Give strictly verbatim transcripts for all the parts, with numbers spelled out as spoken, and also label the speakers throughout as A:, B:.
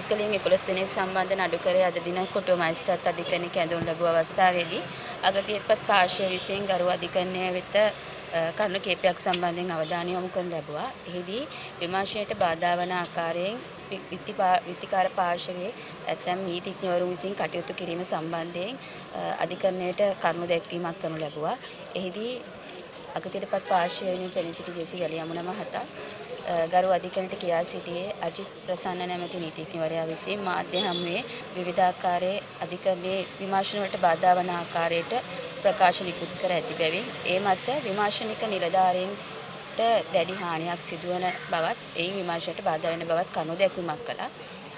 A: පුද්ගලයන් එකොළොස් දෙනෙක් සම්බන්ධ නඩු කරේ අද දින කොටුව මැජිස්ත්‍රාත් අධිකරණයේ කැඳවුම් ලැබුව අවස්ථාවේදී අගතියටපත් පාර්ශ්වය විසින් ගරු අධිකරණය වෙත කරුණු කිහිපයක් සම්බන්ධයෙන් අවධානය යොමු කරනු ලැබුවා. එහිදී විමර්ශනයට බාධා වන ආකාරයෙන් විත්තිකාර පාර්ශවයේ ඇතැම් නීතිඥවරුන් විසින් කටයුතු කිරීම සම්බන්ධයෙන් අධිකරණයට කරුණු දැක්වීමක් කරනු ලැබුවා. එහිදී අගතියටපත් පාර්ශවයෙන් පෙනී සිටි ජේ.සී. වැලියමුණ මහතා ගරු අධිකරණයට කියා සිටියේ අජිත් ප්‍රසන්න නැමැති නීතිඥවරයා විසින් මාධ්‍ය හමුවේ විවිධාකාරයේ අධිකරණයේ විමර්ශන වලට බාධා වන ආකාරයට ප්‍රකාශ නිකුත් කර ඇති බැවින් ඒ මත විමර්ශනික නිලධාරීන්ට දැඩි හානියක් සිදුවන බවත් එයින් විමර්ශනයට බාධා වෙන බවත් කරුණු දැක්වීමක් කළා.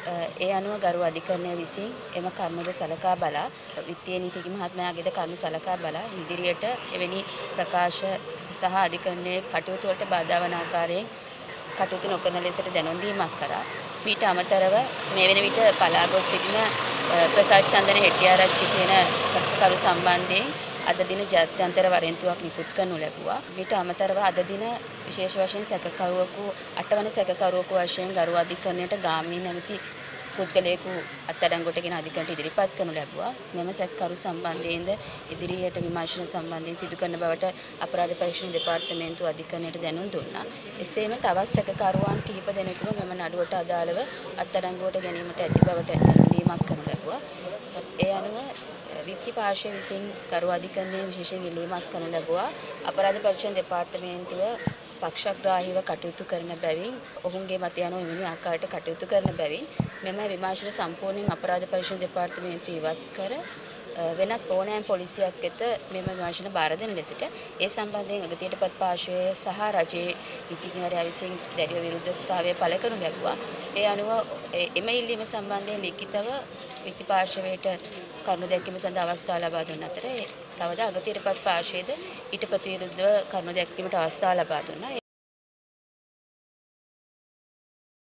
A: ඒ අනුව ගරු අධිකරණය විසින් එම කරුණුද සලකා බලා විත්තිය නීතිඥ මහත්මයාගේද කරුණු සලකා බලා ඉදිරියට එවැනි ප්‍රකාශ සහ අධිකරණයේ කටයුතු වලට බාධා වන ආකාරයෙන් කටයුතු නොකරන ලෙසට දැනුම් දීමක් කරා. මීට අමතරව මේ වෙන විට පලා ගොස් සිටින ප්‍රසාද් චන්දන හෙටිආරච්චි කියන කරු සම්බන්ධයෙන් අද දින ජාත්‍යන්තර වරෙන්තුවක් නිකුත් කරනු ලැබුවා. මීට අමතරව අද දින විශේෂ වශයෙන් සැකකරුවෙකු අටවන සැකකරුවෙකු වශයෙන් ගරු අධිකරණයට ගාමිණී නැමැති පුද්ගලයෙකු අත්අඩංගුවටගෙන අධිකරණයට ඉදිරිපත් කරනු ලැබුවා. මෙම සැකකරු සම්බන්ධයෙන්ද ඉදිරියට විමර්ශන සම්බන්ධයෙන් සිදු කරන බවට අපරාධ පරීක්ෂණ දෙපාර්තමේන්තුව අධිකරණයට දැනුම් දුන්නා. එසේම තවත් සැකකරුවන් කිහිප දෙනෙකුම මෙම නඩුවට අදාළව අත්අඩංගුවට ගැනීමට ඇති බවට දැනුම් කරනු ලැබුවා. ඒ අනුව විත්ති පාර්ශ්වය විසින් ගරු අධිකරණයේ විශේෂයෙන් ඉල්ලීමක් කරනු ලැබුවා. අපරාධ පරීක්ෂණ දෙපාර්තමේන්තුව පක්ෂග්‍රාහීව කටයුතු කරන බැවින් ඔවුන්ගේ මතය අනුව එවැනි ආකාරයට කටයුතු කරන බැවින් මෙම විමර්ශන සම්පූර්ණයෙන් අපරාධ පරීක්ෂණ දෙපාර්තමේන්තුව ඉවත් කර වෙනත් ඕනෑම පොලිසියක් වෙත මෙම විමර්ශන බාර දෙන ලෙසට ඒ සම්බන්ධයෙන් අගතියටපත් පාර්ශ්වයේ සහ රජයේ නීතිඥවරයා විසින් දැඩිව විරුද්ධතාවය පළ කරනු ලැබුවා. ඒ අනුව එම ඉල්ලීම සම්බන්ධයෙන් ලිඛිතව විත්ති පාර්ශ්වයට කරුණු දැක්වීම සඳහා අවස්ථාව ලබා දුන් අතර තවද අගතියටපත් පාර්ශ්වයේද ඊට ප්‍රතිවිරුද්ධව කරුණු දැක්වීමට අවස්ථාව ලබා දුන්නා.